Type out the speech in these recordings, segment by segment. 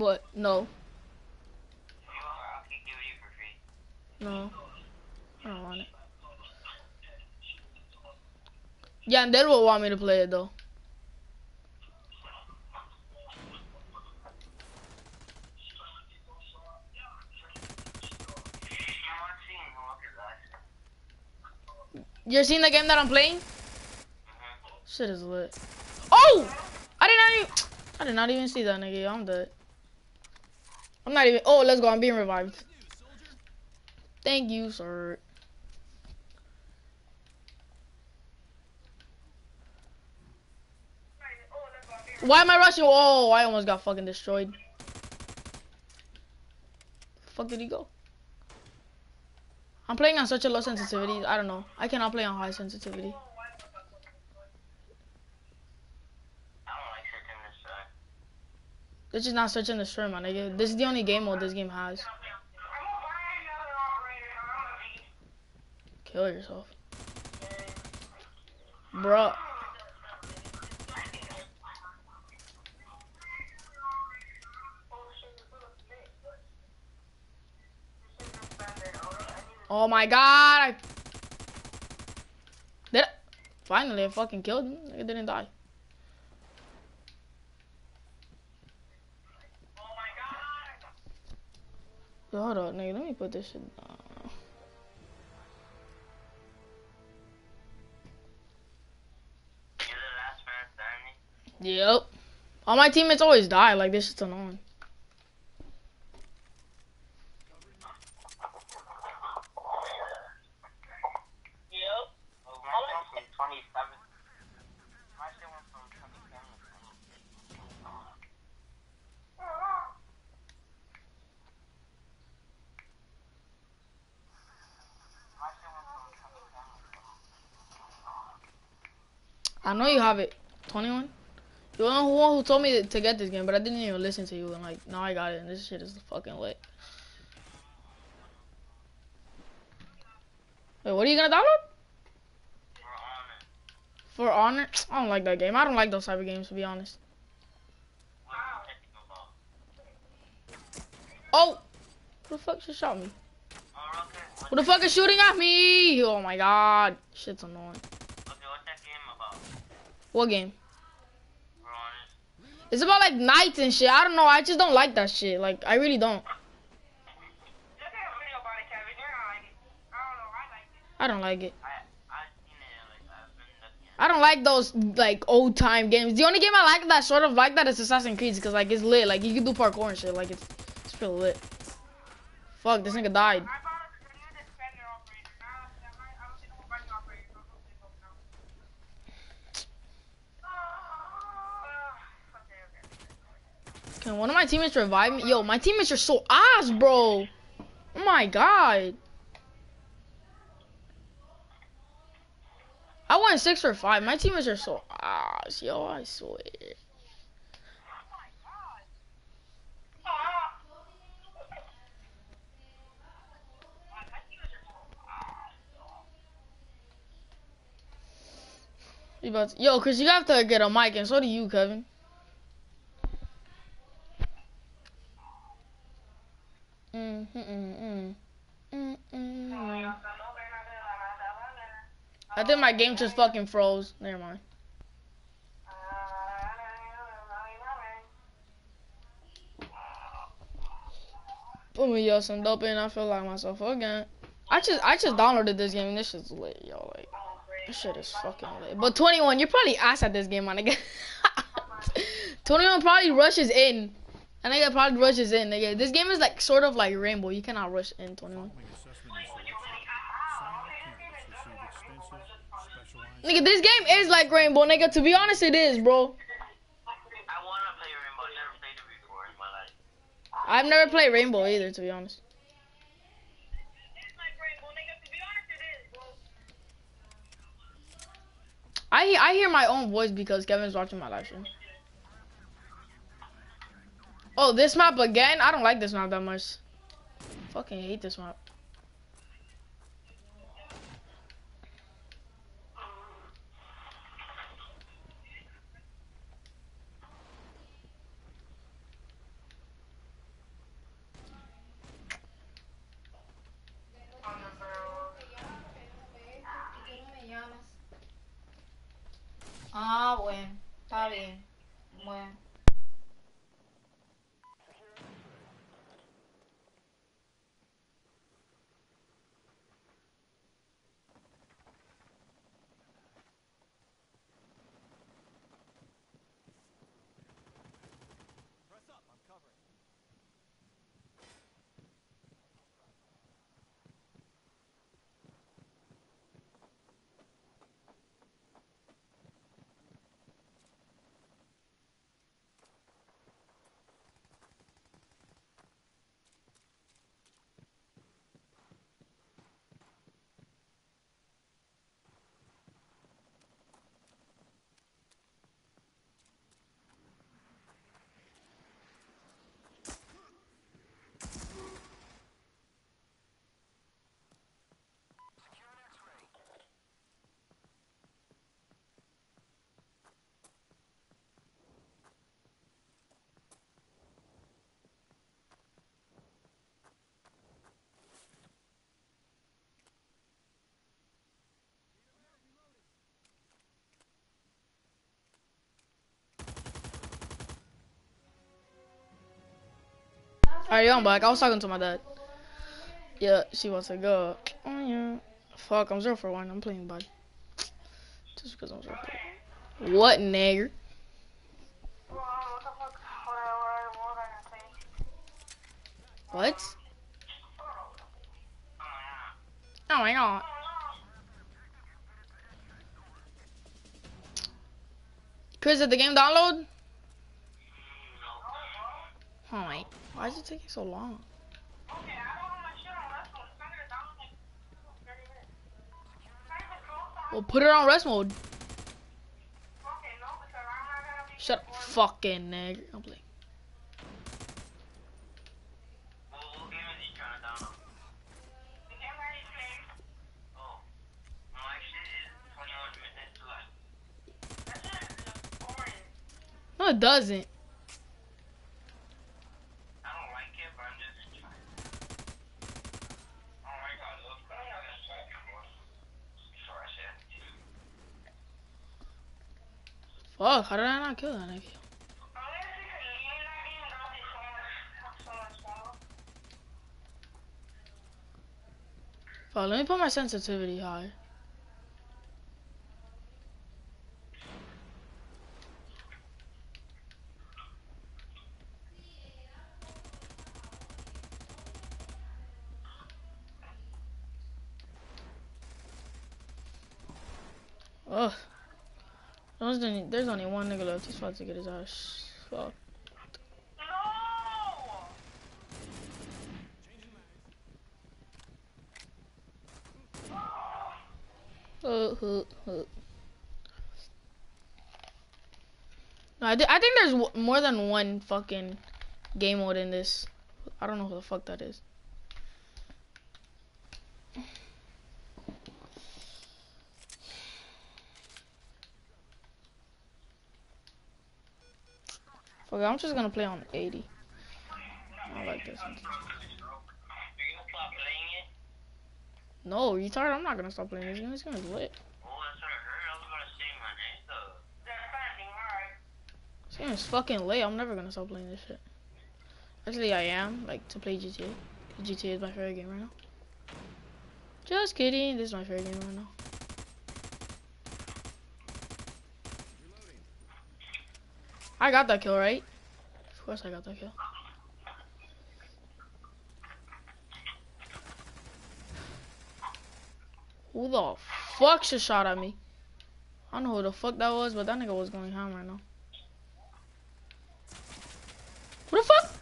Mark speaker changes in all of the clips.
Speaker 1: What? No. No. I don't want it. Yeah, and they will want me to play it though. You're seeing the game that I'm playing? Shit is lit. Oh! I did not even see that nigga. I'm dead. I'm not even. Oh, let's go. I'm being revived. Thank you, sir. Why am I rushing? Oh, I almost got fucking destroyed. Fuck did he go? I'm playing on such a low sensitivity. I don't know. I cannot play on high sensitivity. This is not searching the stream, my nigga. This is the only game mode this game has. Kill yourself. Bruh. Oh my god. Finally, I fucking killed him. Nigga didn't die. Yo, hold up, nigga. Let me put this shit down. Yep. All my teammates always die. Like, this shit's annoying. I know you have it. 21? You're the one who told me to get this game, but I didn't even listen to you. And like, now I got it, and this shit is fucking lit. Wait, what are you gonna download? For Honor? I don't like that game. I don't like those type of games, to be honest. Oh! Who the fuck just shot me? Who the fuck is shooting at me? Oh my god. Shit's annoying.
Speaker 2: Okay, what's that game about?
Speaker 1: What game? It's about like nights and shit. I don't know. I just don't like that shit. Like, I really don't. I don't like it. I don't like those like old time games. The only game I like that sort of like that is Assassin's Creed because like it's lit. Like you can do parkour and shit. Like it's pretty lit. Fuck, this nigga died. Can one of my teammates revive me? Yo, my teammates are so ass, bro. Oh my god. I won 6 for 5. My teammates are so ass, yo. I swear. Yo, Chris, you have to get a mic, and so do you, Kevin. I think my game just fucking froze. Never mind. Put me yo some dope and I feel like myself again. I just downloaded this game and this shit's lit, yo. Like this shit is fucking lit. But 21, you're probably ass at this game, my nigga. 21 probably rushes in. I think it probably rushes in, nigga. This game is like sort of like Rainbow. You cannot rush in 21. Nigga, this game is like Rainbow, nigga. To be honest, it is, bro. I've never played Rainbow either, to be honest. I hear my own voice because Kevin's watching my live stream. Oh, this map again? I don't like this map that much. Fucking hate this map. Alright, yo, I'm back. I was talking to my dad. Yeah, she wants to go. Oh, yeah. Fuck, I'm 0 for 1. I'm playing bad. Just because I'm 0 for 1. What, nigger? What? Oh my god. Chris, did the game download? Hi. Why is it taking so long? Well, put it on rest mode. Shut up, fucking nigger. I'm playing.
Speaker 2: What game is he trying to download? Oh, my shit is 21 minutes left.
Speaker 1: No, it doesn't.
Speaker 2: I don't like it, but I'm just trying. Oh my god, look, but I'm gonna try it before I say it.
Speaker 1: Fuck, how did I not kill that nigga? Fuck, let me put my sensitivity high. Ugh. There's only one nigga left. He's about to get his ass. Fuck. No, I think there's more than one fucking game mode in this. I don't know who the fuck that is. Fuck, I'm just gonna play on 80. I like this.
Speaker 2: You're gonna stop playing it?
Speaker 1: No, retard, I'm not gonna stop playing this game. This game is lit.
Speaker 2: Oh, that's what I heard. I was gonna say my name though. That's fine, alright.
Speaker 1: This game is fucking lit. I'm never gonna stop playing this shit. Actually, I am, like, to play GTA. GTA is my favorite game right now. Just kidding. This is my favorite game right now. I got that kill, right? Of course I got that kill. Who the fuck just shot at me? I don't know who the fuck that was, but that nigga was going ham right now. Who the fuck?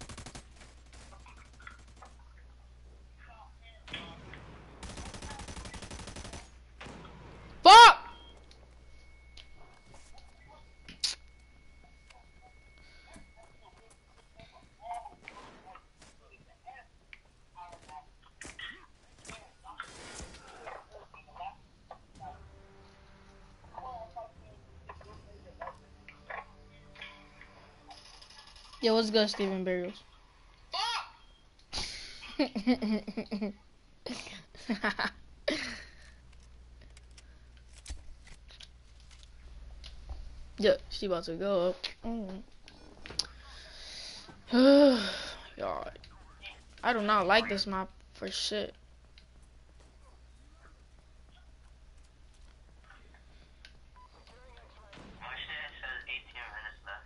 Speaker 1: Fuck! Yo, what's good, Steven Barrios? Yeah, she about to go up. God, I do not like this map for shit.
Speaker 2: My shit says 18 minutes left.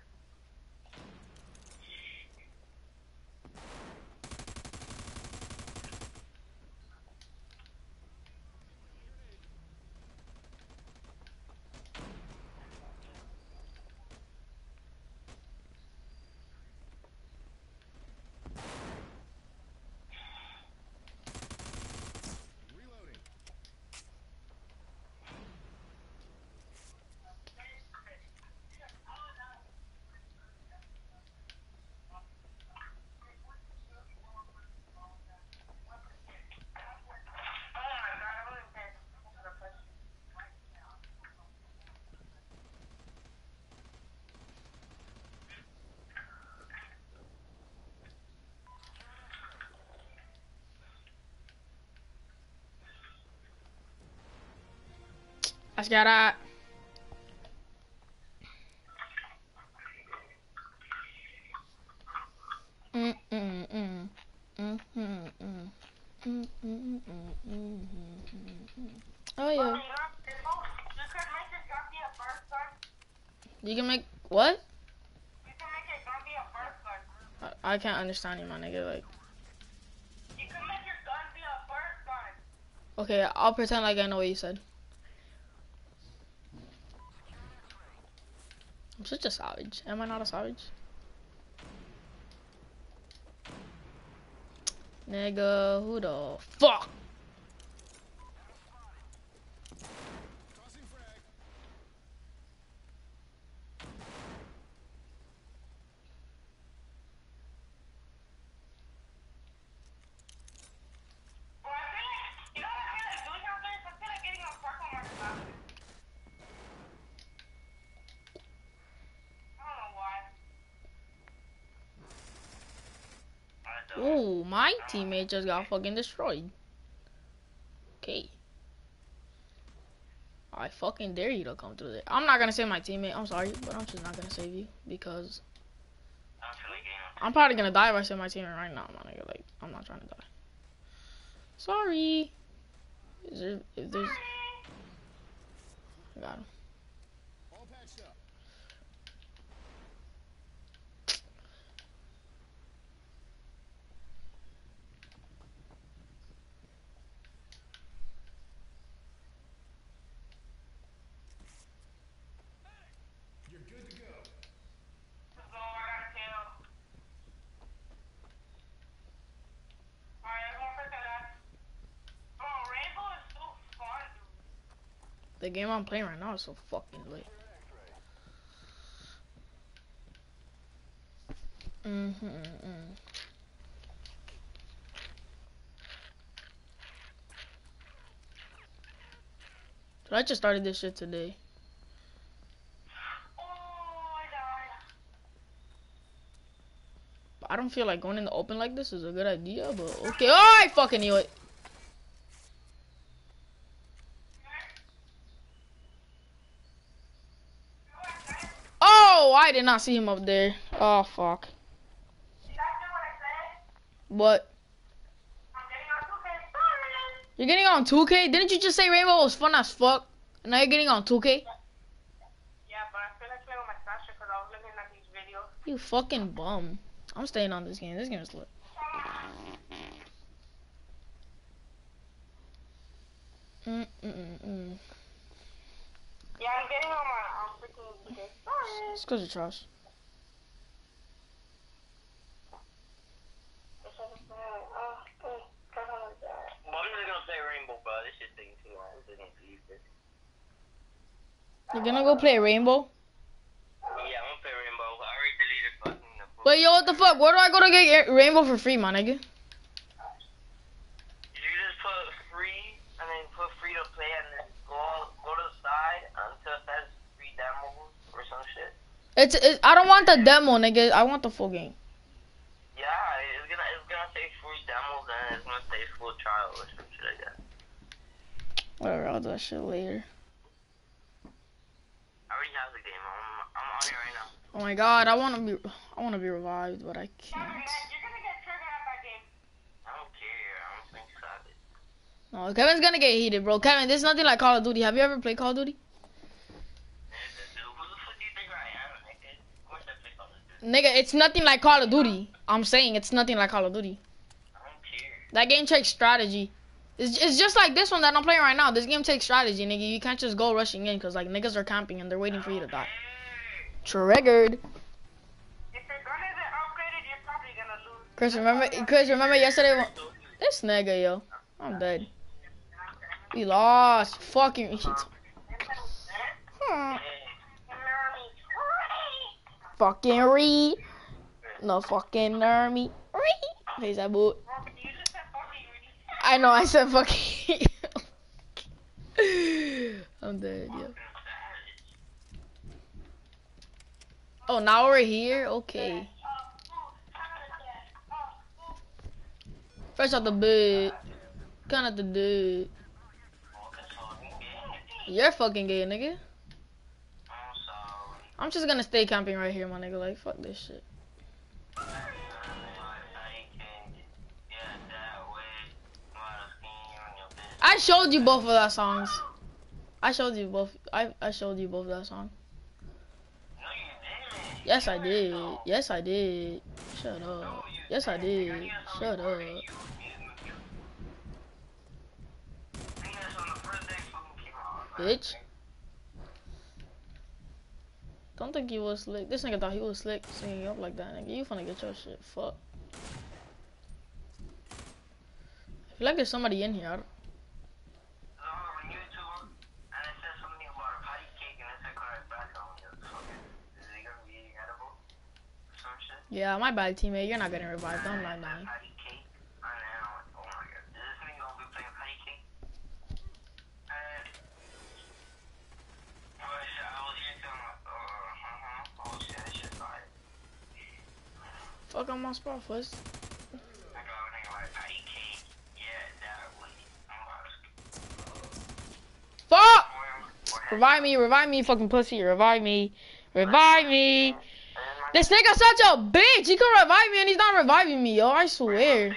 Speaker 1: I got that. Oh yeah. You can make what? I can't understand you, my nigga. Like,
Speaker 2: You can make your gun be a burst gun.
Speaker 1: okay, I'll pretend like I know what you said. I'm such a savage. Am I not a savage? Nigga, who the fuck? Ooh, my teammate just got fucking destroyed. Okay. I fucking dare you to come through there. I'm not gonna save my teammate. I'm sorry, but I'm just not gonna save you because I'm probably gonna die if I save my teammate right now, my nigga. Like, I'm not trying to die. Sorry. If there's, I got him. The game I'm playing right now is so fucking lit. So I just started this shit today. I don't feel like going in the open like this is a good idea, but okay. Oh, I fucking knew it. Oh, I did not see him up there. Oh, fuck. What? You're getting on 2K? Didn't you just say Rainbow was fun as fuck? Now you're getting on 2K?
Speaker 2: Yeah, but I finished playing with my sister because I was looking at these videos.
Speaker 1: You fucking bum. I'm staying on this game. This game is lit.
Speaker 2: Yeah, I'm getting on my freaking game.
Speaker 1: It's because you're trash.
Speaker 2: Well, I'm just gonna play Rainbow, bro. This shit's taking too long. I'm just gonna delete this.
Speaker 1: You're gonna go play Rainbow?
Speaker 2: Yeah, I'm gonna play Rainbow. I already deleted fucking the
Speaker 1: Wait, yo, what the fuck? Where do I go to get Rainbow for free, my nigga?
Speaker 2: You just put free, and then put free to play, and then go to the side until it says free demos or some shit.
Speaker 1: I don't want the demo, nigga. I want the full game.
Speaker 2: Yeah, it's gonna say free demos, and it's gonna say full trial or some shit like that.
Speaker 1: Whatever, I'll do that shit later.
Speaker 2: I already have the game. I'm on it right now.
Speaker 1: Oh my god, I wanna be revived, but I can't.
Speaker 2: You're gonna get triggered at that game. I don't care. I'm playing Savage.
Speaker 1: No, Kevin's gonna get heated, bro. Kevin, this is nothing like Call of Duty. Have you ever played Call of Duty?
Speaker 2: Who the fuck do you think I am, nigga? Of course I play Call of Duty.
Speaker 1: Nigga, it's nothing like Call of Duty. I'm saying it's nothing like Call of Duty.
Speaker 2: I don't care.
Speaker 1: That game takes strategy. It's just like this one that I'm playing right now. This game takes strategy, nigga. You can't just go rushing in because like niggas are camping and they're waiting for you to die. Triggered.
Speaker 2: If your gun isn't upgraded, you're probably gonna lose.
Speaker 1: Chris, remember yesterday? This nigga, yo. I'm dead. We lost. Fucking shit. Fucking re. No fucking nermy. Hey, that boot. I know, I said fucking. I'm dead, yo. Oh, now we're here? Okay. Fresh out the bed. Kind of the dude. You're fucking gay, nigga. I'm just gonna stay camping right here, my nigga. Like, fuck this shit. I showed you both of that songs. I showed you both. I showed you both of that song.
Speaker 2: No, you didn't.
Speaker 1: Yes, I did. Yes, I did. Shut up. Yes, I did. Shut up. Bitch. Don't think you was slick. This nigga thought he was slick singing up like that, nigga. You finna get your shit fucked. I feel like there's somebody in here. I don't... Yeah, my bad, teammate. You're not getting revived. I'm not dying. Fuck on my spot first. Fuck! Revive me, fucking pussy. Revive me. This nigga such a bitch. He could revive me and he's not reviving me, yo. I swear.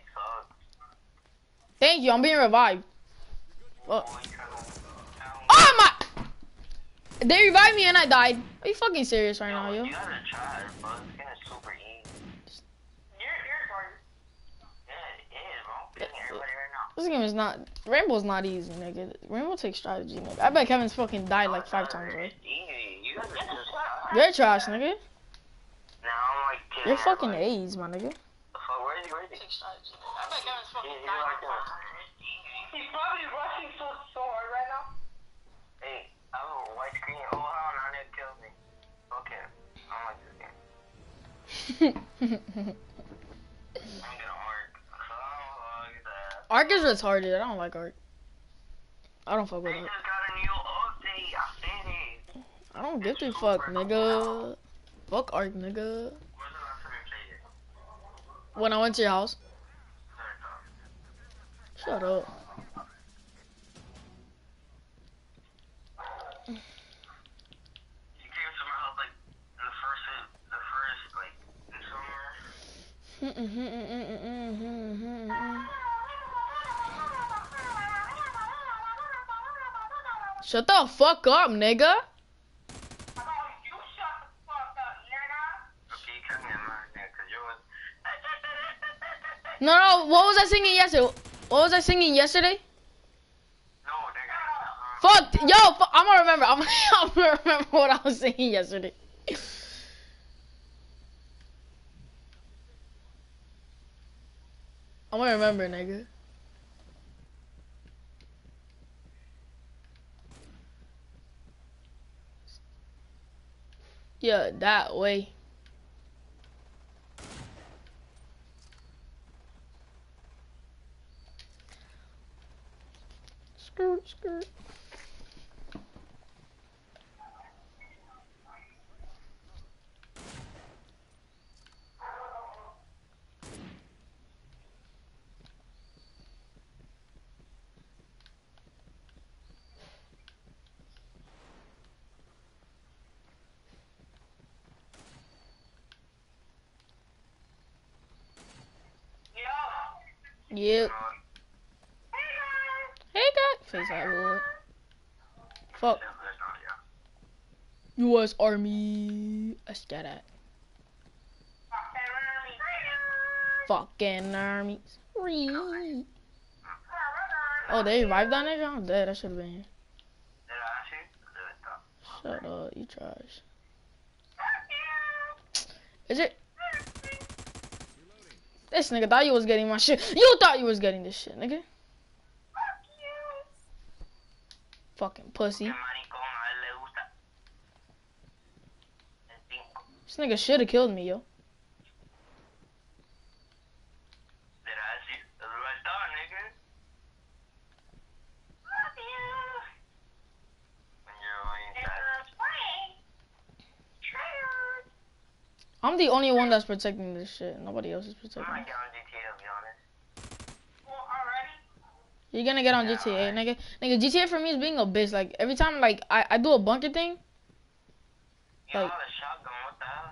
Speaker 1: Thank you, I'm being revived. Oh my! They revived me and I died. Are you fucking serious right now, yo?
Speaker 2: You gotta try, bro. This game is super easy.
Speaker 1: This game is not. Rainbow's not easy, nigga. Rainbow takes strategy, nigga. I bet Kevin's fucking died like 5 times, right? You're trash, nigga. You're fucking AIDS, my nigga.
Speaker 2: Where is he? I bet Kevin's fucking died. He's probably rushing so hard right now. Hey, I have a white screen. Oh, how now they killed me. Okay, I don't like this game. I'm gonna Ark.
Speaker 1: Ark is retarded. I don't like Ark. I don't fuck with
Speaker 2: They
Speaker 1: Ark.
Speaker 2: just got a new update. I said it.
Speaker 1: I don't give a fuck, nigga. Fuck Ark, nigga.
Speaker 2: Where's the last time you played it?
Speaker 1: When I went to your house. Shut up.
Speaker 2: You came to my house like the first like in summer.
Speaker 1: Shut the fuck up, nigga. No, what was I singing yesterday? What was I singing yesterday?
Speaker 2: No, nigga.
Speaker 1: Fuck, yo, I'm gonna remember. I'm gonna remember what I was singing yesterday. I'm gonna remember, nigga. Yeah, that way. Skirt. Yep. Hey guys. Face that wood. Fuck. U.S. Army. Let's get it. Fucking armies. Oh, they revived that nigga? I'm dead. I should have been here. Shut up, you trash. Is it? This nigga thought you was getting my shit. You thought you was getting this shit, nigga. Fucking pussy. This nigga should have killed me, yo. I'm the only one that's protecting this shit. Nobody else is protecting it. You're gonna get on GTA, nigga. Nigga, GTA for me is being a bitch. Like, every time, like, I do a bunker thing.
Speaker 2: Yo, I have a shotgun, what the hell?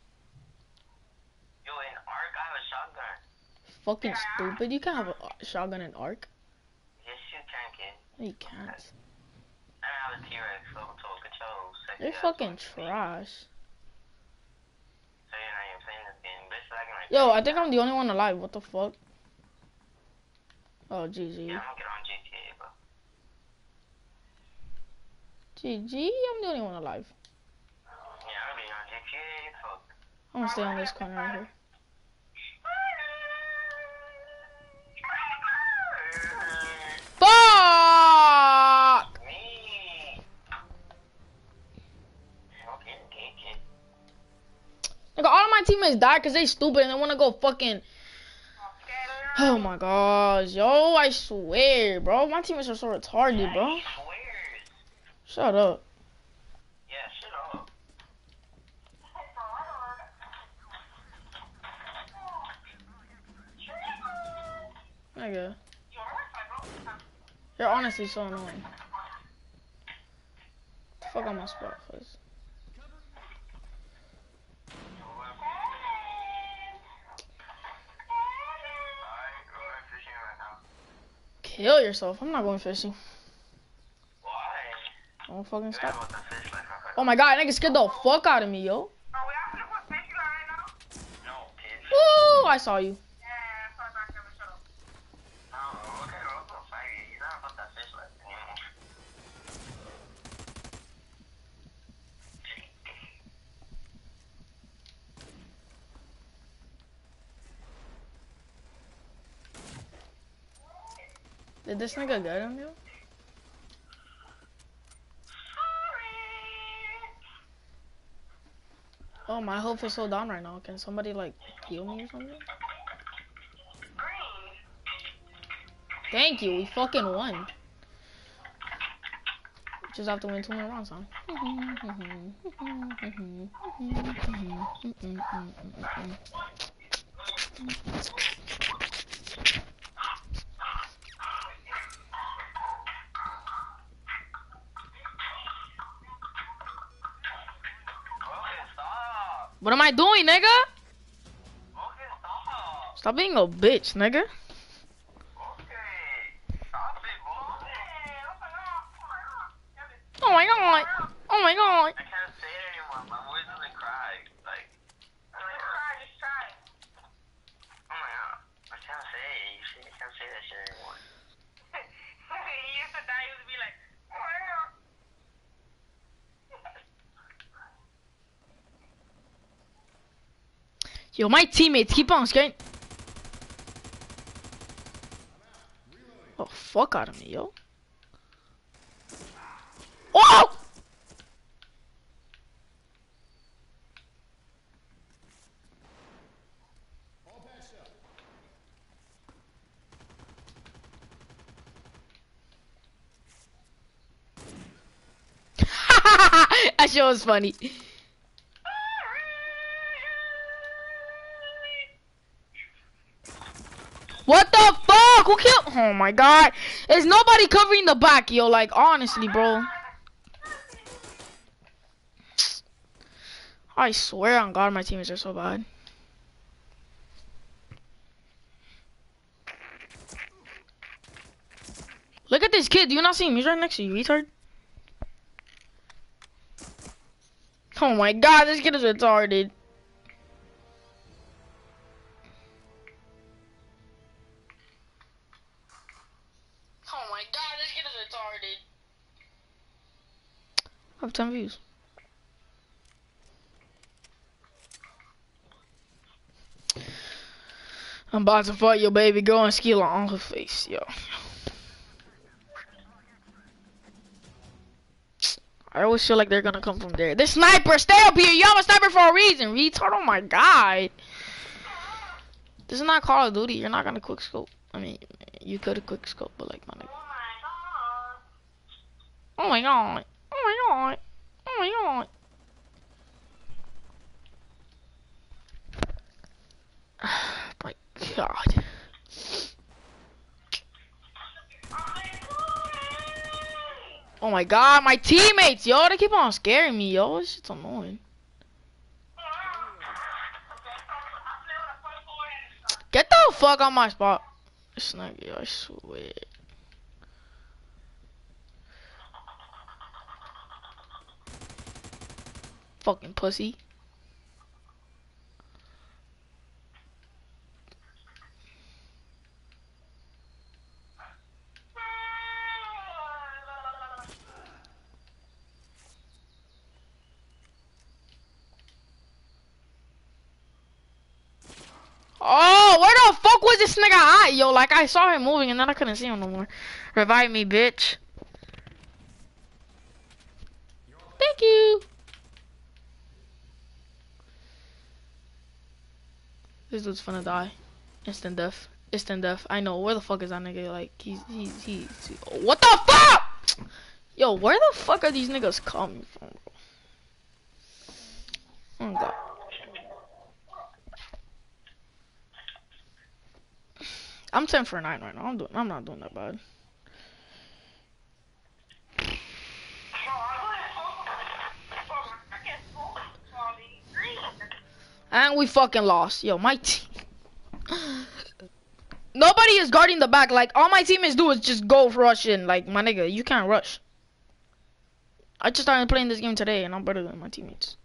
Speaker 2: Yo, in Ark, I have a shotgun.
Speaker 1: Fucking stupid. You can't have a shotgun in Ark.
Speaker 2: Yes, you can.
Speaker 1: You can't.
Speaker 2: I have a T-Rex, so total control.
Speaker 1: You're fucking trash.
Speaker 2: So you're not even playing this game, bitch. Like
Speaker 1: Yo, I think I'm the only one alive. What the fuck? Oh, GG.
Speaker 2: Yeah, I'm gonna get on GTA, bro.
Speaker 1: GG, I'm the only one alive.
Speaker 2: Yeah, I'm gonna be on GTA, fuck.
Speaker 1: I'm gonna stay on this corner right here. Fuck!
Speaker 2: Me. Okay.
Speaker 1: Nigga, all of my teammates died because they stupid and they wanna go fucking. Oh my gosh, yo, I swear, bro. My teammates are so retarded, bro. Shut up.
Speaker 2: Yeah, shut up.
Speaker 1: Nigga. You're honestly so annoying. Fuck on my spot, first. Kill yourself. I'm not going fishing.
Speaker 2: Why?
Speaker 1: Don't fucking stop. Oh my god, nigga scared the fuck out of me, yo. Woo! I saw you. Did this nigga get him, yo? Oh, my health is so down right now. Can somebody, like, heal me or something? Thank you, we fucking won. Just have to win 2 more rounds, huh? What am I doing, nigga? Stop being a bitch, nigga. Oh my god. Oh my god.
Speaker 2: I can't say it anymore. My voice doesn't cry. Like, I'm like, cry, just try. Oh my god. I can't say it. You can't say that shit anymore. He used to die. He used to be like, oh my god.
Speaker 1: Yo, my teammates keep on scaring. Oh, fuck out of me, yo. Oh! That shit was funny. What the fuck? Who killed? Oh my god. Is nobody covering the back, yo? Like, honestly, bro. I swear on God, my teammates are so bad. Look at this kid. Do you not see him? He's right next to you, retard. Oh my god, this kid is retarded. Oh my god, this kid is retarded. I have 10 views. I'm about to fight your baby girl and skill on her face, yo. I always feel like they're gonna come from there. This sniper, stay up here. You have a sniper for a reason, retard. Oh my god. This is not Call of Duty. You're not gonna quick scope. I mean, you could have quick scope, but like, my nigga. Oh my god. Oh my god. Oh my god. My god. Oh my god, my teammates, yo, they keep on scaring me, yo. This shit's annoying. Get the fuck on my spot. This nigga, I swear. Fucking pussy. Oh, where the fuck was this nigga at, yo? Like, I saw him moving and then I couldn't see him no more. Revive me, bitch. Thank you. This dude's finna die. Instant death. Instant death. I know. Where the fuck is that nigga? Like, he's what the fuck? Yo, where the fuck are these niggas coming from, bro? Oh, God. I'm 10 for 9 right now. I'm not doing that bad. And we fucking lost. Yo, my team. Nobody is guarding the back. Like, all my teammates do is just go rush in. Like, my nigga, you can't rush. I just started playing this game today, and I'm better than my teammates.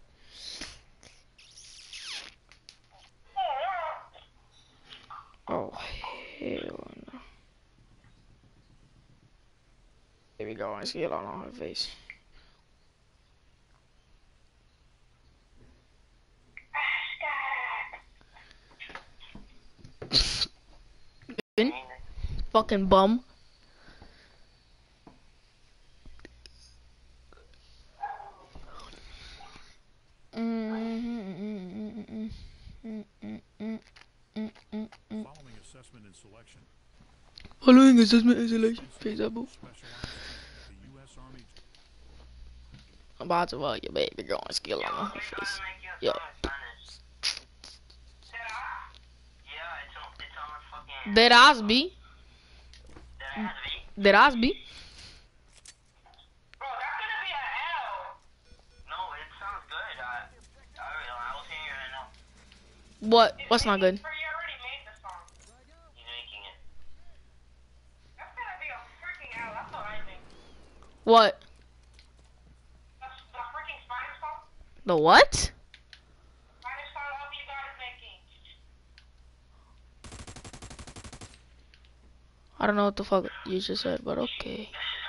Speaker 1: Oh, hell no. There we go. I see it all on her face. Fucking bum.
Speaker 3: Following assessment and selection.
Speaker 1: Following assessment and selection. For example.
Speaker 3: The U.S. Army.
Speaker 1: I'm about to fuck your baby girl and skill on her face. Yo. Dead Osby. Dead Osby.
Speaker 2: Bro, that's gonna be an L. No, it sounds good. I was hearing it right now.
Speaker 1: What? What's not good?
Speaker 2: You already made the song. He's making it. That's gonna be a freaking L. That's what I think.
Speaker 1: What?
Speaker 2: That's the freaking Spanish song.
Speaker 1: The what?
Speaker 2: Spanish song all you guys making.
Speaker 1: I don't know what the fuck you just said, but okay.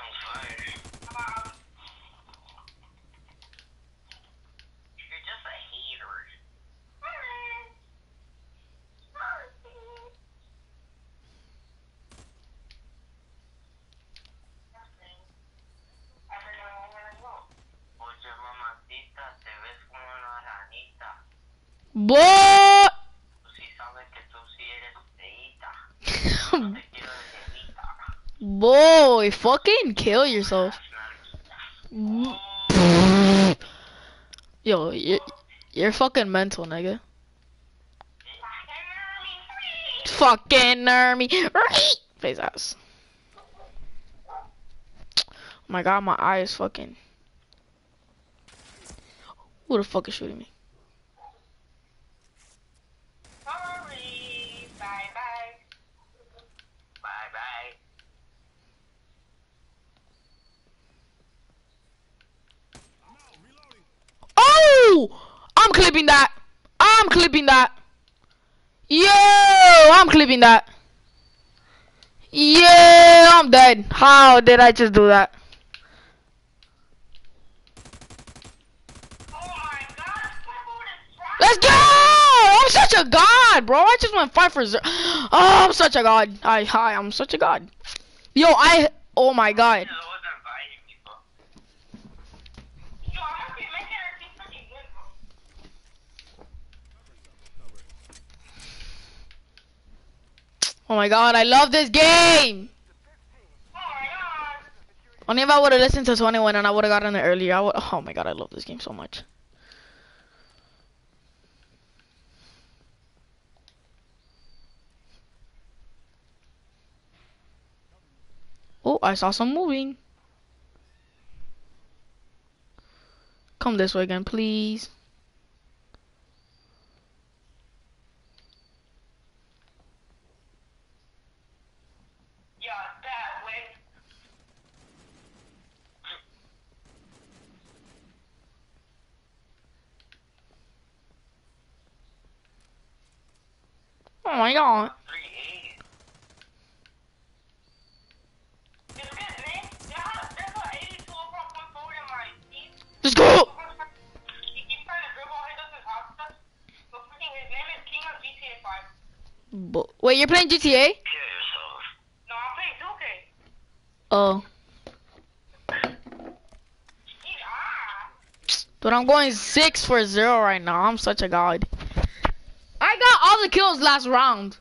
Speaker 1: Boy! Boy, fucking kill yourself. Yo, you're fucking mental, nigga. Fucking army. Face ass. Oh my god, my eye is fucking. Who the fuck is shooting me?
Speaker 2: Sorry. Bye bye. Bye bye.
Speaker 1: Oh! I'm clipping that. I'm clipping that. Yo! I'm clipping that. Yeah, I'm dead. How did I just do that?
Speaker 2: Oh my god,
Speaker 1: Let's go! I'm such a god, bro. I just went 5 for 0. Oh, I'm such a god. Hi, I'm such a god. Yo, oh my god. Oh my god, I love this game. Only if I would have listened to 21 and I would have gotten it earlier. Oh my god, I love this game so much. Oh, I saw some moving. Come this way again, please.
Speaker 2: Yeah, that way.
Speaker 1: Oh my god.
Speaker 2: 380. It's good, man. There's an 82 overall point forward in my team.
Speaker 1: Let's go.
Speaker 2: He keeps trying to dribble, he doesn't have stuff. But freaking his name is King of GTA 5.
Speaker 1: Wait, you're playing GTA?
Speaker 2: Kill yourself. No, I'm playing 2K.
Speaker 1: Oh. But I'm going 6-for-0 right now. I'm such a god. I got all the kills last round.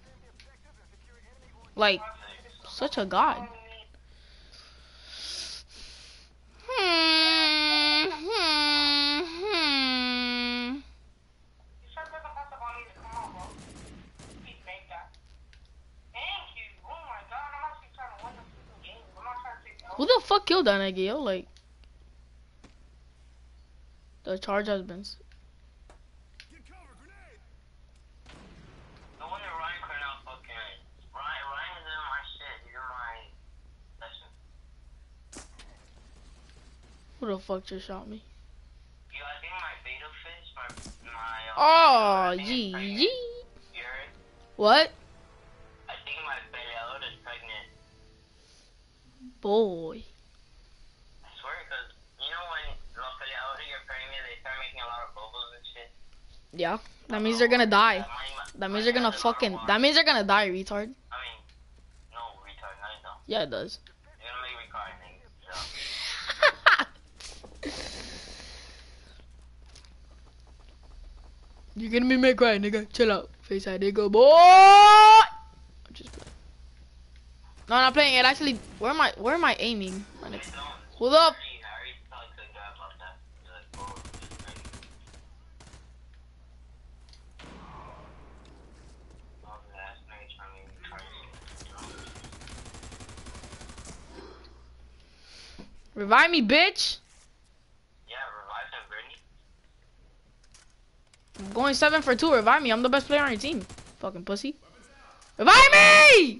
Speaker 1: Like, such a god. Who the fuck killed that nigga, yo? Like, the charge has been.
Speaker 3: Get cover, grenade!
Speaker 2: No wonder Ryan Cornell fucking. Ryan is in my shit. He's in my session.
Speaker 1: Who the fuck just shot me?
Speaker 2: Yo, I think my beta fish, my
Speaker 1: Oh,
Speaker 2: pregnant.
Speaker 1: GG.
Speaker 2: You heard?
Speaker 1: What?
Speaker 2: I think my beta is pregnant.
Speaker 1: Boy.
Speaker 2: I swear, because you know when los peleadores get pregnant, they start making a lot of bubbles and shit.
Speaker 1: Yeah. That means they're gonna die. That means they're gonna fucking. That means they're gonna die, retard.
Speaker 2: I mean, no, retard, no.
Speaker 1: Yeah, it does.
Speaker 2: You're gonna make me cry, nigga. So.
Speaker 1: You're gonna make me cry, nigga. Chill out. Face that nigga, boy. I'm just playing. No, I'm not playing it. Actually, where am I aiming? Hold up. Revive me, bitch.
Speaker 2: Yeah, revive him, Brittany.
Speaker 1: I'm going 7-for-2. Revive me. I'm the best player on your team. Fucking pussy. Revive me!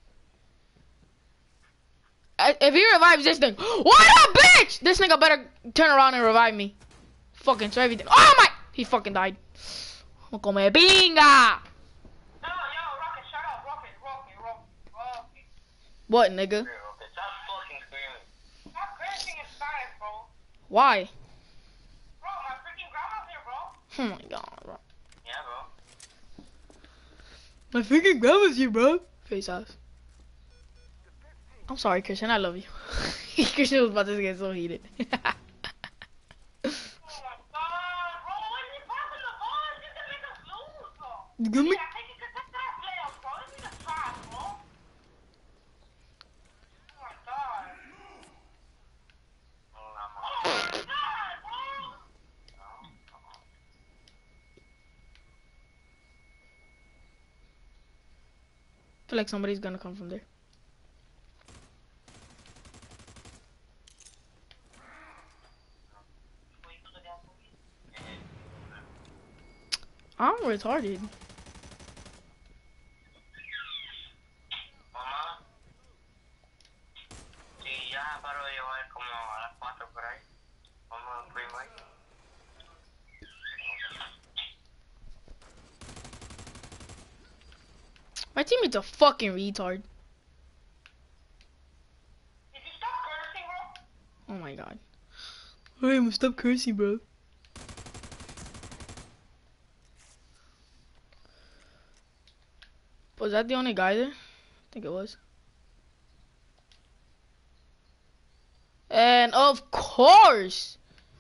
Speaker 1: If he revives this thing, what up, bitch? This nigga better turn around and revive me. Fucking so everything. Oh my! He fucking died. Come pinga.
Speaker 2: No, yo, Rocket, shut up, Rocket.
Speaker 1: What, nigga?
Speaker 2: Stop fucking screaming. Stop crashing inside, bro.
Speaker 1: Why?
Speaker 2: Bro, my freaking grandma's here, bro.
Speaker 1: Oh my god, bro.
Speaker 2: Yeah, bro.
Speaker 1: My freaking grandma's here, bro. Face ass. I'm sorry, Christian. I love you. Christian was about to get so heated.
Speaker 2: Oh my god, bro. When you passing the ball, you can make us lose, bro.
Speaker 1: Give me.
Speaker 2: Yeah, I think you can take that playoff, bro. This is a trash, bro. Oh my god. Oh my god, bro.
Speaker 1: I feel like somebody's gonna come from there. I'm retarded.
Speaker 2: Mamá, si ya paro de llevar como a las 4 por ahí, vamos a un primo ahí.
Speaker 1: My teammate's a fucking retard.
Speaker 2: Did you stop cursing, bro?
Speaker 1: Oh my god. Hey, I'm gonna stop cursing, bro. Was that the only guy there? I think it was. And of course,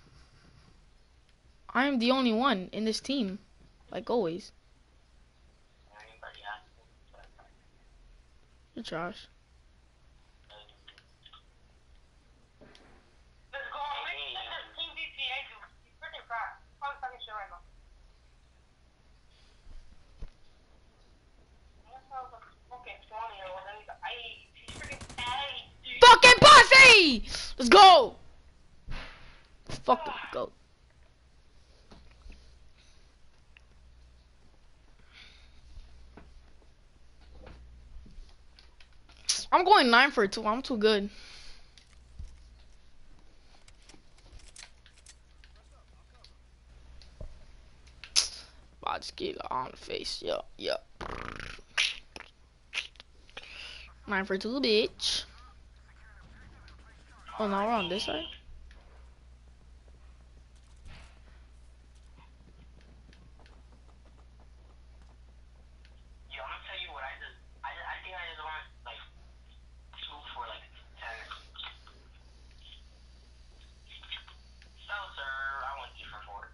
Speaker 1: I am the only one in this team, like always.
Speaker 2: Anybody ask me?
Speaker 1: You're trash.
Speaker 2: Let's go. Let's Team GTA, dude. He's freaking fast. I'm talking shit right now. Fucking 20-year-old. He's freaking dude.
Speaker 1: Fucking pussy! Let's go! Fucking go. I'm going 9-for-2. I'm too good. Just get on the face. Yup, yup. 9 for 2, bitch. Oh, now we're on this side?
Speaker 2: Yo, I'm gonna tell you what I just. I think I just want like 2 for like 10. So, sir, I want 3 for 4.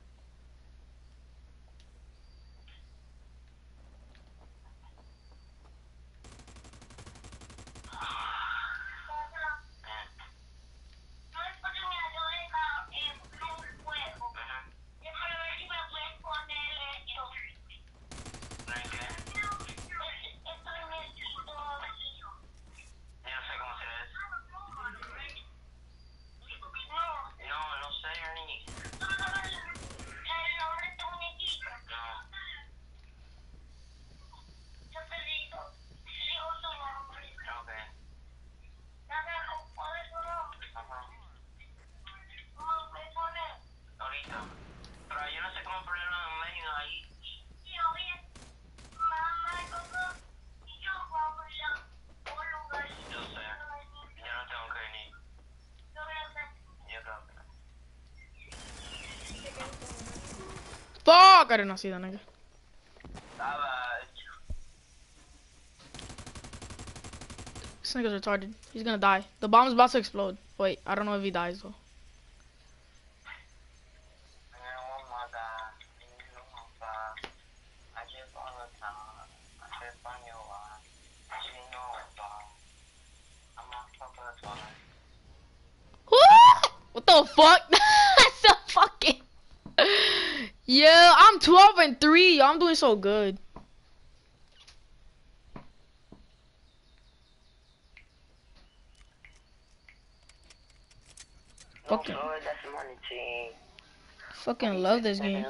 Speaker 1: Fuck! I did not see that nigga. This nigga's retarded. He's gonna die. The bomb's about to explode. Wait, I don't know if he dies though. What the fuck? That's so fucking. Yeah, I'm 12 and 3. I'm doing so good. Fucking. Fucking love this game.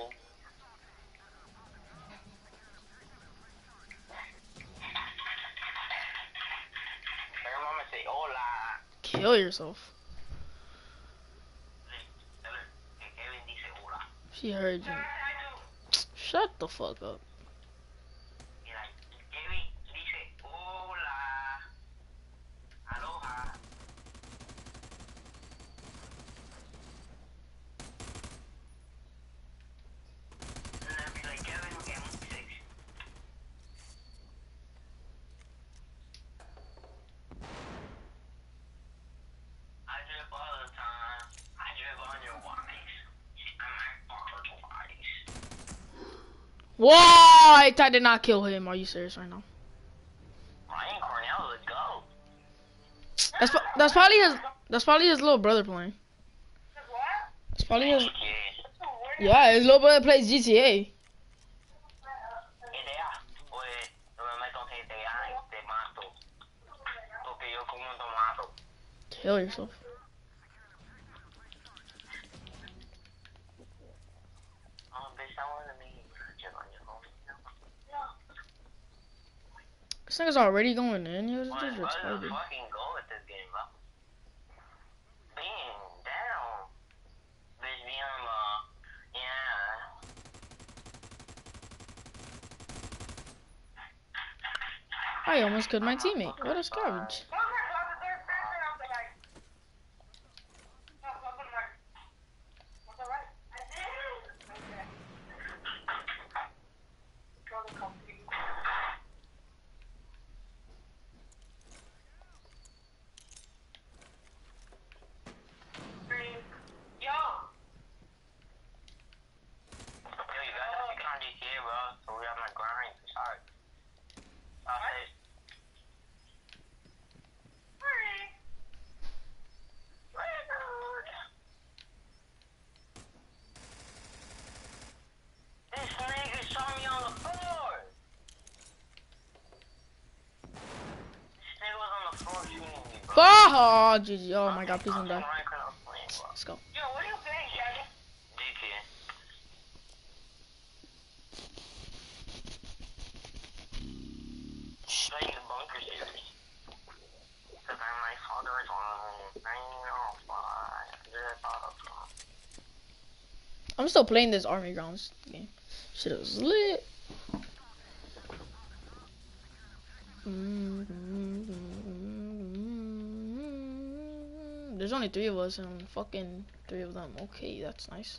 Speaker 1: Kill yourself. She heard you. Shut the fuck up. What? I did not kill him. Are you serious right now?
Speaker 2: Ryan Cornell, let's go.
Speaker 1: That's probably his. That's probably his little brother playing. It's probably his. Yeah, his little brother plays GTA. Kill yourself. This nigga's already going in. He was just retarded.
Speaker 2: Fucking goal at this game, bro. Bam, down. Bitch, yeah.
Speaker 1: I almost killed my teammate. What a garbage. Oh, GG. Oh my god, please don't die. Let's go.
Speaker 2: Yo, what are you playing, Shaggy? GTA. Playing the bunker series. Because my father is on 905.
Speaker 1: I'm still playing this Army Grounds game. Shit was lit. There's only 3 of us and fucking 3 of them. Okay, that's nice.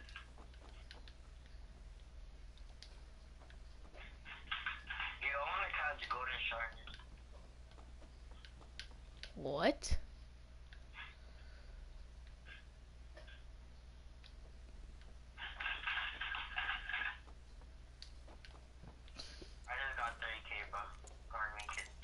Speaker 2: Yo, I wanna catch golden sharks.
Speaker 1: What?
Speaker 2: I just got 30K, bro. Can't make it.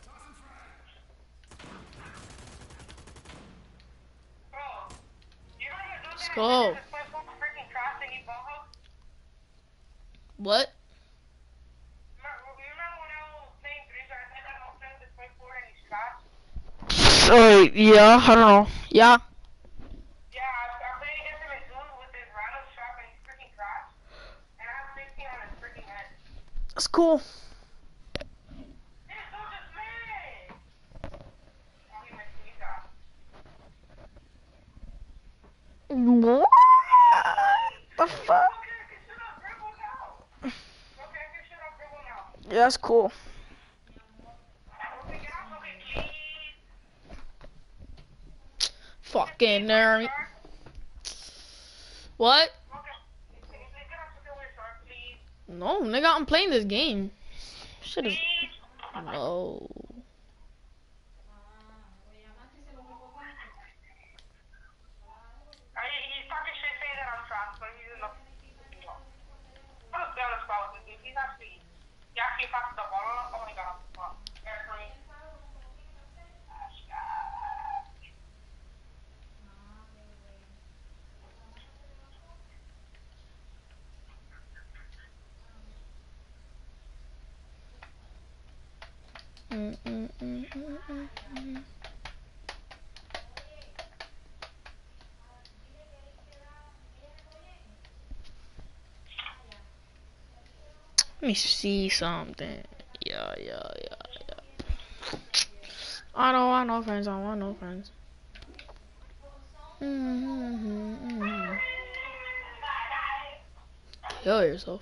Speaker 2: Bro, you know you do
Speaker 1: Let's
Speaker 2: that
Speaker 1: go.
Speaker 2: and just play some freaking trash and eat bumbo?
Speaker 1: What?
Speaker 2: Remember when I was playing 3 I said I don't play with this play 4 and he's trash?
Speaker 1: Yeah, I don't know. Yeah.
Speaker 2: Yeah, I played against him in Zoom with this random strap and he's freaking trash. And I have 16 on his freaking head.
Speaker 1: That's cool.
Speaker 2: This dude just mad! Oh, he missed me, God.
Speaker 1: What the fuck?
Speaker 2: Okay, I can shut up dribble now. Okay, I can shut up dribble now.
Speaker 1: Yeah, that's cool.
Speaker 2: Okay, get off, okay, please.
Speaker 1: Fucking nerd. What?
Speaker 2: Okay, get off the way, sir, please.
Speaker 1: No, nigga, I'm playing this game. Shit is.
Speaker 2: Please.
Speaker 1: No.
Speaker 2: He's talking shit saying that I'm trash, but he's in the. I'm gonna stay on the spot with him. He actually passed the ball. Oh my god. Air for me.
Speaker 1: Let me see something. Yeah. I don't want no friends. I don't want no friends. Kill yourself.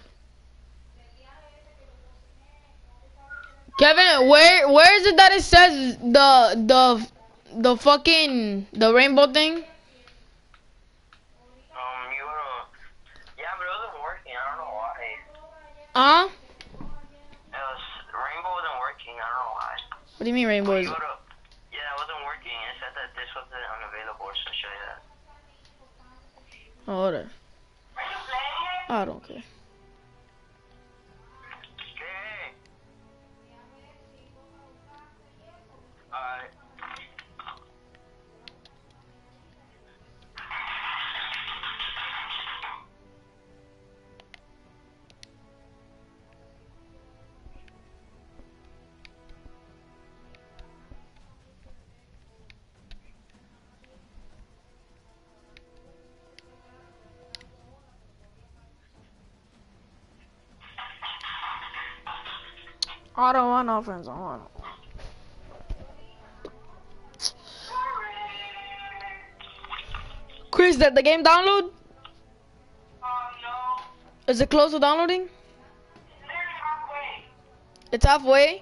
Speaker 1: Kevin, where is it that it says the fucking the rainbow thing?
Speaker 2: Yeah, but it wasn't working. I don't know why.
Speaker 1: Huh?
Speaker 2: Rainbow wasn't working. I don't know why.
Speaker 1: What do you mean rainbow is?
Speaker 2: Yeah, it wasn't working. It said that this wasn't unavailable, so show you that.
Speaker 1: Oh, whatever.
Speaker 2: Are you playing it?
Speaker 1: I don't care.
Speaker 2: Okay. Alright.
Speaker 1: I don't want no friends. I don't want no. Chris, did the game download?
Speaker 2: No.
Speaker 1: Is it close to downloading?
Speaker 2: It's literally halfway.
Speaker 1: It's halfway?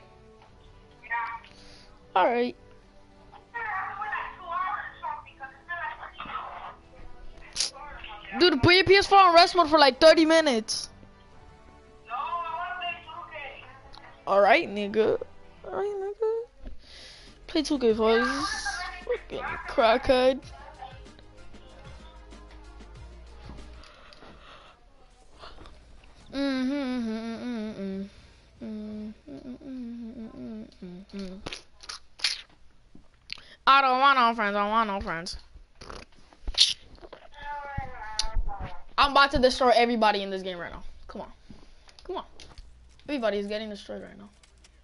Speaker 2: Yeah.
Speaker 1: Alright. Dude, put your PS4 on rest mode for like 30 minutes.
Speaker 2: No, I wanna play 2K.
Speaker 1: Alright, nigga. Alright, nigga. Play 2K for us. Fucking crackhead. I don't want no friends. I don't want no friends. I'm about to destroy everybody in this game right now. Come on. Come on. Everybody is getting destroyed right now.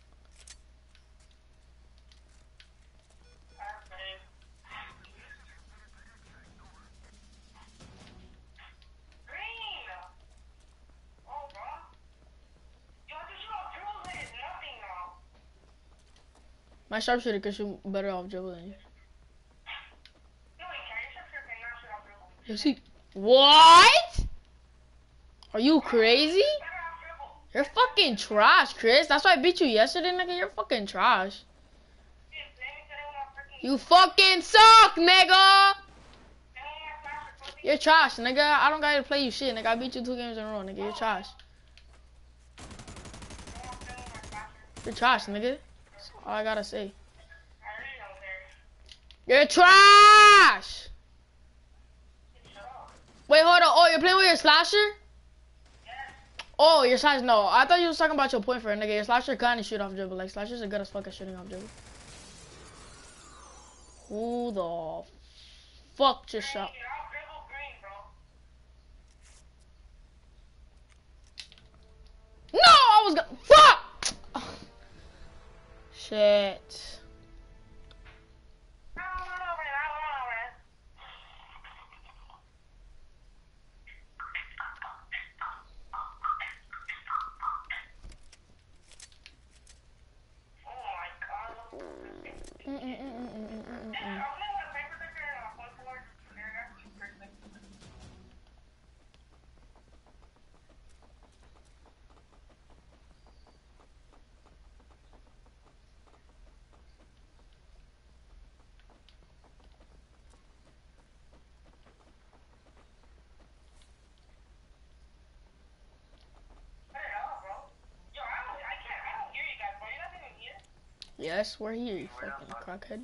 Speaker 1: My sharpshooter can shoot better off dribble than you. Yes, he. What? Are you crazy? You're fucking trash, Chris. That's why I beat you yesterday, nigga. You're fucking trash. You fucking suck, nigga. You're trash, nigga. I don't gotta play you shit, nigga. I beat you 2 games in a row, nigga. You're trash. You're trash, nigga. That's all I gotta say. You're trash. Wait, hold on. Oh, you're playing with your slasher? Oh, your slasher. No, I thought you was talking about your point for it, nigga. Your slasher kind of shoot off dribble. Like, slashers are good as fuck at shooting off dribble. Who the fuck just shot? No, I was gonna. Fuck! Shit. Yes, we're here, you fucking crackhead.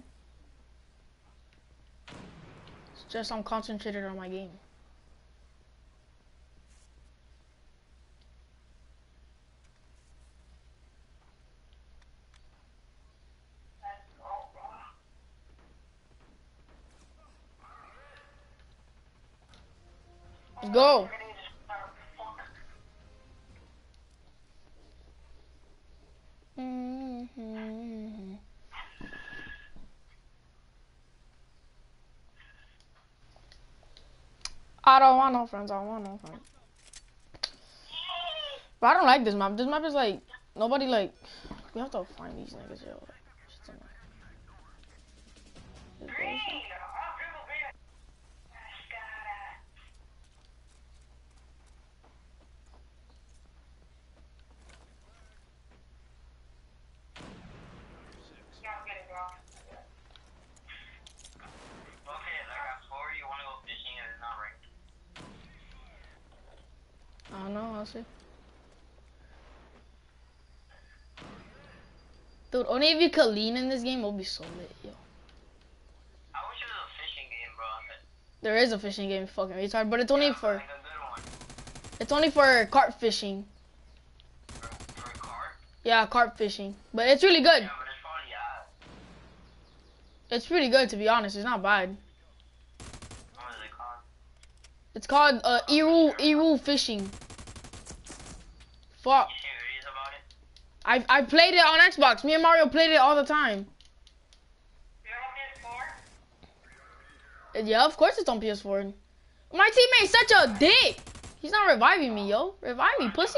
Speaker 1: It's just I'm concentrated on my game. Let's go. I don't want no friends. I don't want no friends. But I don't like this map. This map is like nobody like. We have to find these niggas, yo. Shit's annoying. This bullshit. I don't know, I'll see. Dude, only if you could lean in this game, it'll be so lit, yo.
Speaker 2: I wish it was a fishing game, bro.
Speaker 1: There is a fishing game, fucking retard, but it's only for carp fishing.
Speaker 2: For carp?
Speaker 1: Yeah, carp fishing. But it's really good.
Speaker 2: Yeah, but it's probably
Speaker 1: It's pretty good, to be honest. It's not bad.
Speaker 2: what is it called?
Speaker 1: It's called Eru fishing. Fuck.
Speaker 2: You see videos about it?
Speaker 1: I played it on Xbox. Me and Mario played it all the time.
Speaker 2: You have a PS4?
Speaker 1: Yeah, of course it's on PS4. My teammate's such a dick. He's not reviving me, yo. Revive me, pussy.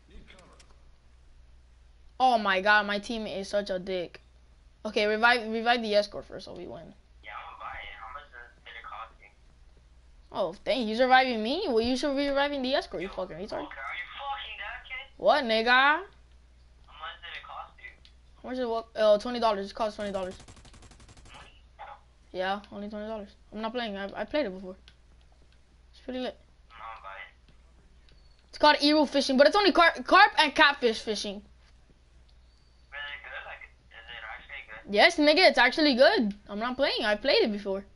Speaker 1: Oh my god, my teammate is such a dick. Okay, revive the escort first so we win.
Speaker 2: Yeah, I'm gonna buy it. How much did it cost you?
Speaker 1: Oh, dang, he's reviving me? Well, you should be reviving the escort, you fucking retard.
Speaker 2: Okay, are you fucking that kid?
Speaker 1: What, nigga?
Speaker 2: How much did it cost you?
Speaker 1: How much is what? $20. It costs $20. Yeah, only $20. I'm not playing. I played it before. It's pretty lit.
Speaker 2: I'm gonna buy it.
Speaker 1: It's called Eru fishing, but it's only carp and catfish fishing.
Speaker 2: Really good? Like, is it actually good?
Speaker 1: Yes, nigga, it's actually good. I'm not playing. I played it before.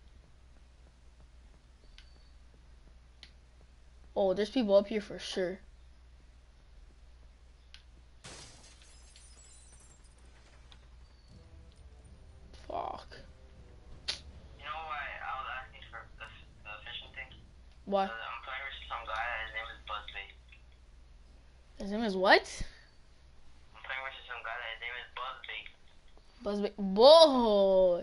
Speaker 1: Oh, there's people up here for sure. Fuck.
Speaker 2: You know why I was asking for the fishing thing?
Speaker 1: What?
Speaker 2: I'm playing with some guy. His name is Buzzbait.
Speaker 1: His name is what?
Speaker 2: I'm playing with some guy. His name is Buzzbait.
Speaker 1: Boy.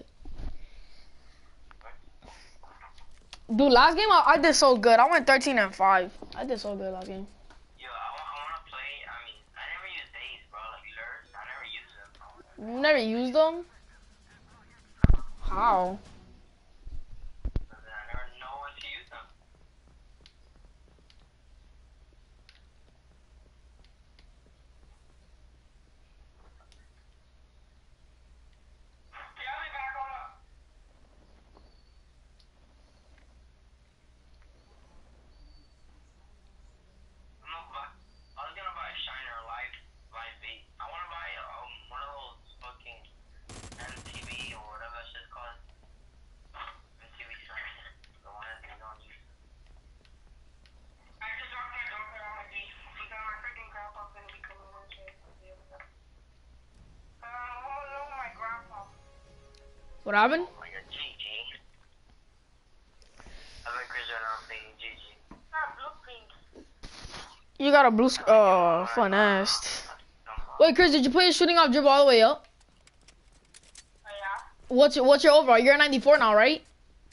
Speaker 1: Dude, last game I did so good. I went 13-5. I did so good last game.
Speaker 2: Yo, I wanna play. I mean, I never use days, bro. Like lures. I never use them.
Speaker 1: You never used them? How?
Speaker 2: I never know when to use them.
Speaker 1: What happened?
Speaker 2: Oh my god, GG. I bet Chris right now saying GG.
Speaker 1: You got a blue finessed. Wait, Chris, did you put your shooting off dribble all the way up? What's your overall? You're at 94 now, right?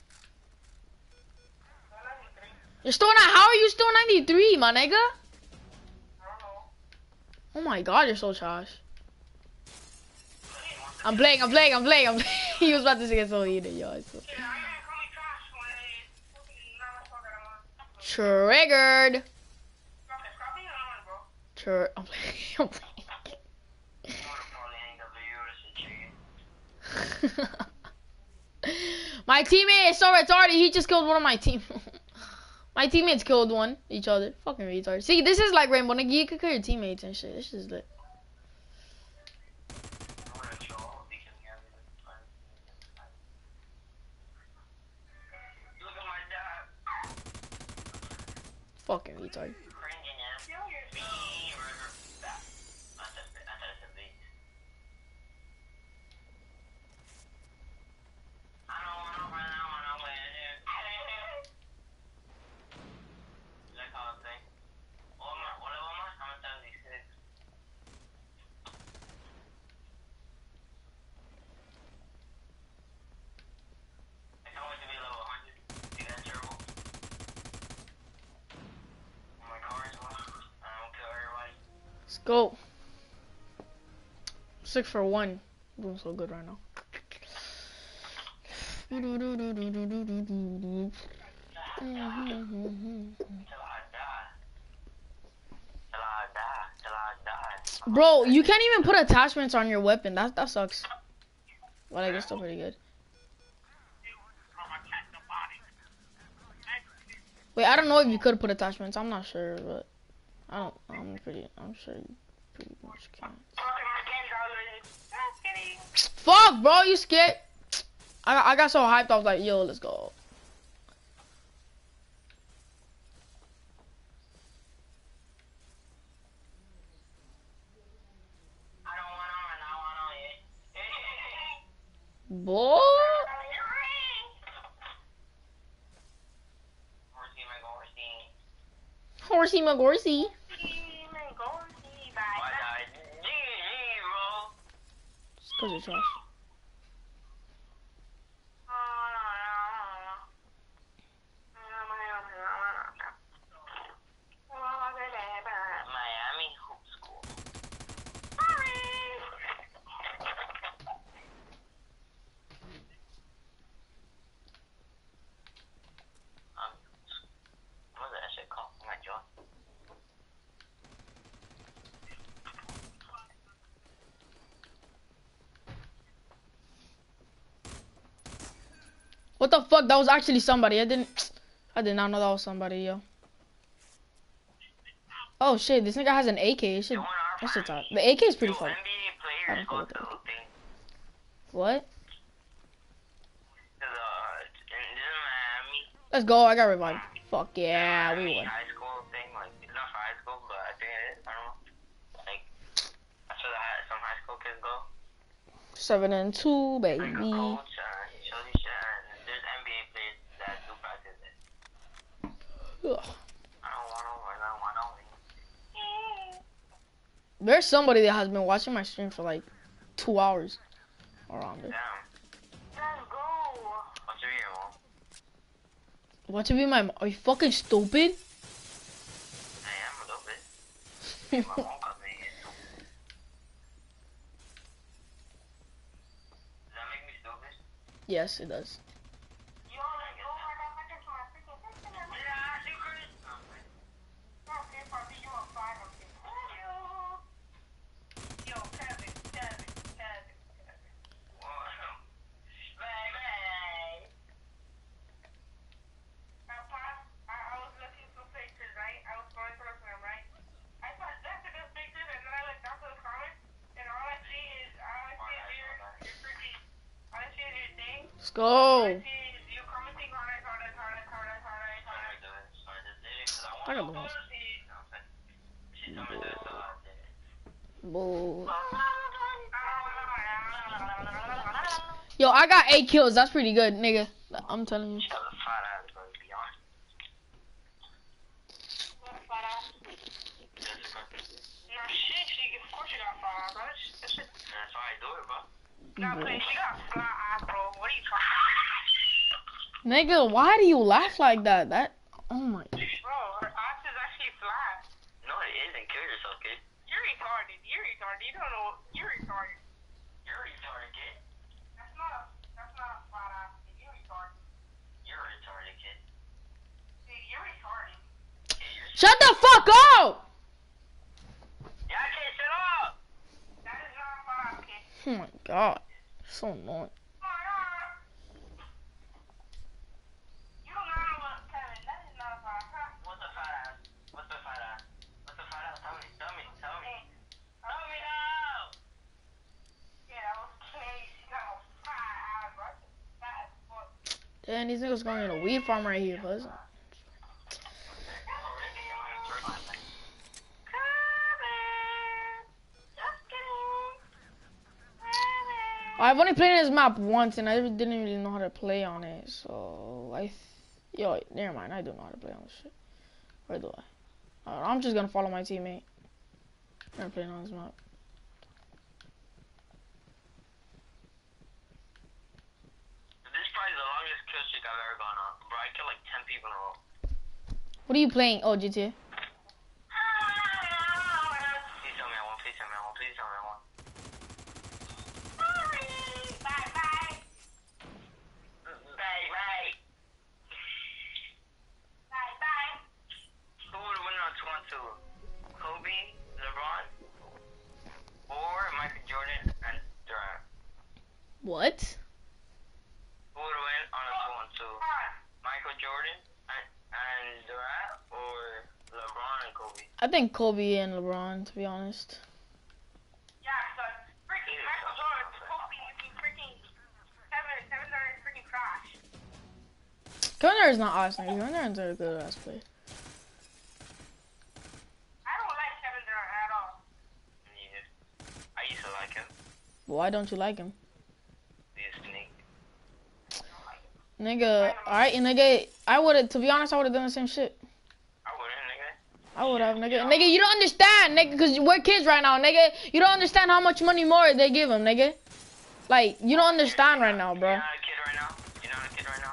Speaker 1: You're still not. How are you still 93, my nigga? Oh my god, you're so trash. I'm playing. He was about to get so heated, yo. Triggered. I'm playing. My teammate is so retarded. He just killed one of my team. My teammates killed each other. Fucking retarded. See, this is like Rainbow. Nigga, you could kill your teammates and shit. This is lit. Fucking retard. Let's go. 6 for 1. Doing so good right now. Bro, you can't even put attachments on your weapon. That sucks. But I guess still pretty good. Wait, I don't know if you could put attachments. I'm not sure, but I'm sure you pretty much can. Fuck, bro, you scared? I got so hyped. I was like, yo, let's go. Boy. Horsey McGorsey. It's 'cause you're trash. What the fuck? That was actually somebody. I did not know that was somebody, yo. Oh shit, this nigga has an AK. That shit's hot. The AK is pretty fun. I don't care what the AK. What? Let's go. I got revived. Fuck yeah, we won.
Speaker 2: High school thing, like it's not for high school, but I think it is. I don't know. Like that's where some high school kids go.
Speaker 1: 7 and 2, baby.
Speaker 2: Like a coach, there's NBA players that do practice it.
Speaker 1: Ugh.
Speaker 2: I don't want to.
Speaker 1: There's somebody that has been watching my stream for like 2 hours around it.
Speaker 2: Damn. Let's go. What's your year, Mom?
Speaker 1: What to be my mom? Are you fucking stupid?
Speaker 2: I am a little bit. My mom calls me stupid. Does that make me stupid?
Speaker 1: Yes, it does. Let's go. I got balls. Bull. Yo, I got 8 kills. That's pretty good, nigga. I'm telling you.
Speaker 2: Shut the fat ass, bro, to be honest. No shit, of course you got fat ass, bro. That's why I do it, bro. No, please, she got flat ass, bro. What are you talking about?
Speaker 1: Nigga, why do you laugh like that? Oh my.
Speaker 2: Bro, her ass is actually flat. No, it isn't. Kill yourself, kid. You're retarded. You're retarded. You don't know. You're retarded. You're retarded, kid. That's not a flat ass, kid. You're retarded. You're retarded, kid. Dude, you're retarded.
Speaker 1: Shut the fuck up!
Speaker 2: Yeah, kid, shut up! That is not a flat ass, kid.
Speaker 1: Oh my god. So annoying.
Speaker 2: You don't know what, Kevin. That is not a flat ass. What's a fat ass? What's a fat ass? What's a fat ass? Tell me. Tell me now! Yeah, okay. She got a fat ass, bro. Fat as fuck.
Speaker 1: Damn, these niggas going in a weed farm right here, cuz. I've only played this map once and I didn't really know how to play on it, so yo, never mind, I don't know how to play on this shit. Where do I? I'm just gonna follow my teammate. Never playing on this map.
Speaker 2: This is probably the longest kill streak I've ever gone on. Bro, I killed like 10 people in a row.
Speaker 1: What are you playing? Oh, GTA.
Speaker 2: Please tell me I won. Please tell me I won. Please tell me I won. Bye. Who would win on 2-on-2? Kobe, LeBron, or Michael Jordan and Durant?
Speaker 1: What?
Speaker 2: Who would win on a 2-on-2? Michael Jordan and Durant, or LeBron and Kobe?
Speaker 1: I think Kobe and LeBron, to be honest.
Speaker 2: Yeah, because freaking Michael Jordan, Kobe, you freaking Kevin Durant is freaking trash.
Speaker 1: Kevin Durant's not awesome. Kevin Durant's a good ass player.
Speaker 2: I don't like Kevin Durant at all. Neither. I used to like him.
Speaker 1: Why don't you like him?
Speaker 2: He's a snake.
Speaker 1: Nigga, alright, nigga, to be honest, I would've done the same shit.
Speaker 2: I wouldn't, nigga.
Speaker 1: I would've, nigga. Nigga, you don't understand, nigga, cause we're kids right now, nigga. You don't understand how much money more they give him, nigga. Like, you don't understand right now, bro.
Speaker 2: You're not a kid right now. You're not a kid right now.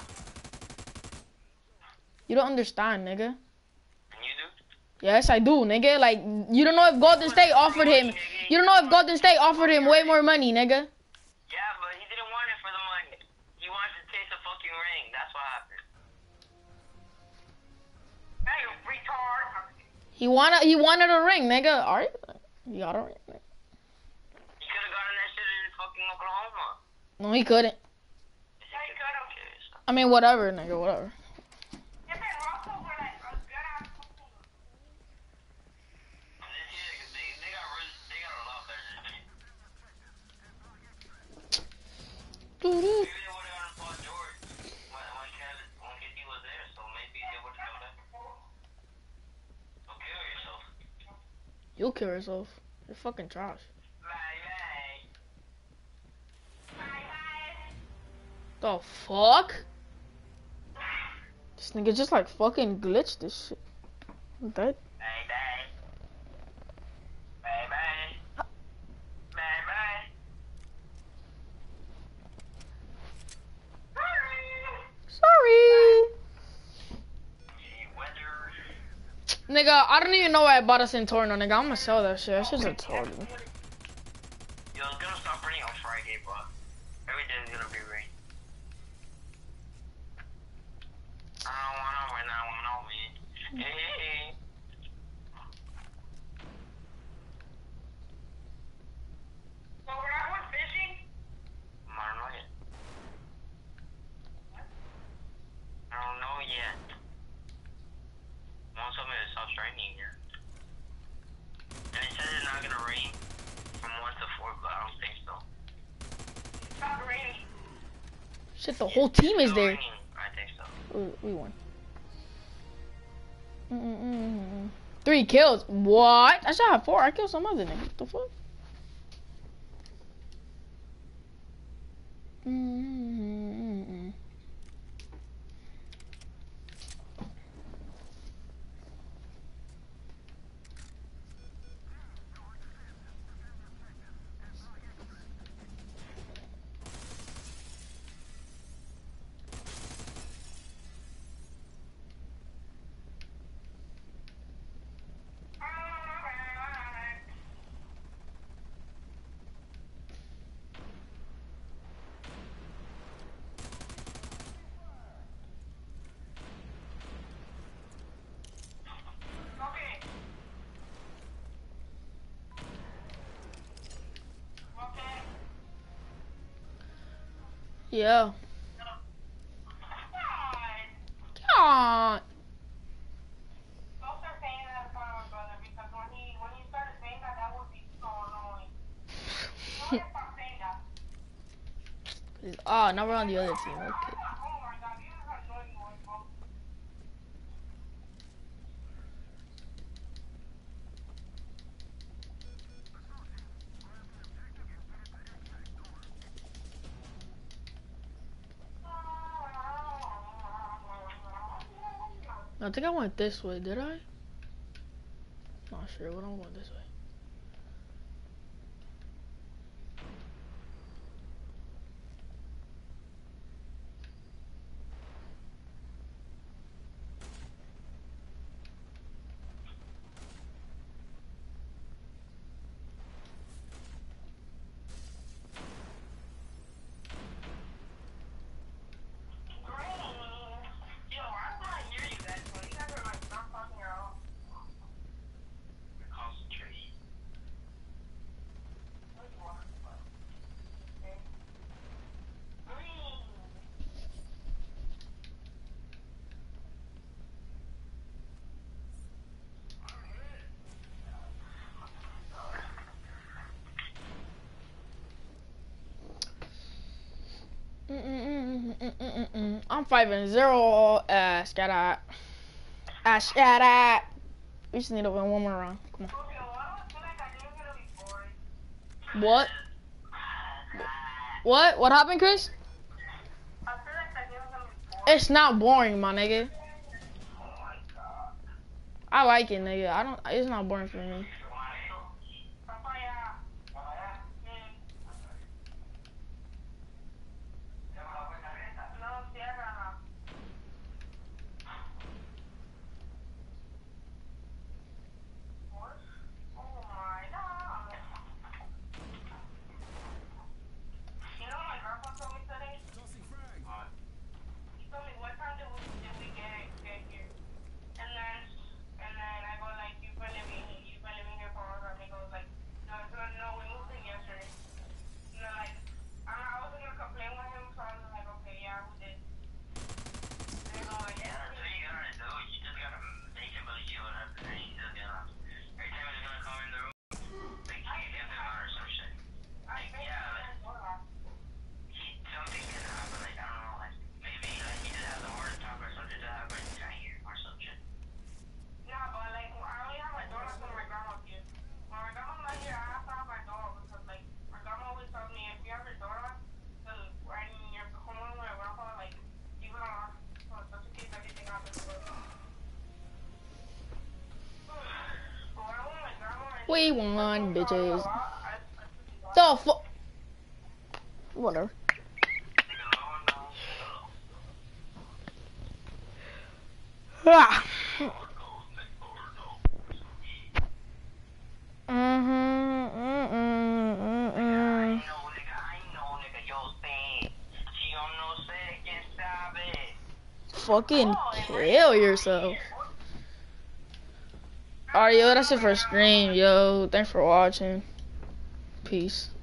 Speaker 1: You don't understand, nigga.
Speaker 2: And you do?
Speaker 1: Yes, I do, nigga. Like, you don't know if Golden State offered him. You don't know if Golden State offered him way more money, nigga.
Speaker 2: Yeah, but he didn't want it for the money. He wanted to taste a fucking ring. That's what happened. Hey, you retard.
Speaker 1: He wanted a ring, nigga. Alright, you got a ring. Nigga.
Speaker 2: He could have gotten that shit in fucking Oklahoma.
Speaker 1: No, he couldn't.
Speaker 2: Yeah, he could have.
Speaker 1: I mean, whatever, nigga, whatever.
Speaker 2: Maybe they would have fought George when KD was there, so maybe they would have done that. So kill yourself.
Speaker 1: You'll kill yourself. You're fucking trash. The fuck? This nigga just like fucking glitched this shit. I'm dead. Nigga, I don't even know why I bought a Centorno, nigga. I'm gonna sell that shit. That shit's retarded.
Speaker 2: Yo, it's gonna stop raining on Friday, bro. Every day is gonna be rain. I don't wanna win, I wanna win. Hey. So we're not going fishing? I don't know yet. I don't know yet. Want something that stops raining here. And it says it's not gonna rain from 1 to 4, but I don't think so. It's not raining.
Speaker 1: Shit, the whole team is there.
Speaker 2: Raining. I think so.
Speaker 1: We won. 3 kills. What? I should have 4. I killed some other nigga. What the fuck? Mm-mm. Yeah. God. Oh, now we're on the other team. Okay. I think I went this way, did I? Not sure, but I'm going this way. I'm 5-0. Scat out. Scat out. We just need to win one more round. Come on. What? What happened, Chris? It's not boring, my nigga. I like it, nigga. It's not boring for me.
Speaker 3: Tossing frag.
Speaker 1: We won, bitches. The fuck? Whatever. Ah. Fucking kill yourself. Alright, yo, that's it for stream, yo. Thanks for watching. Peace.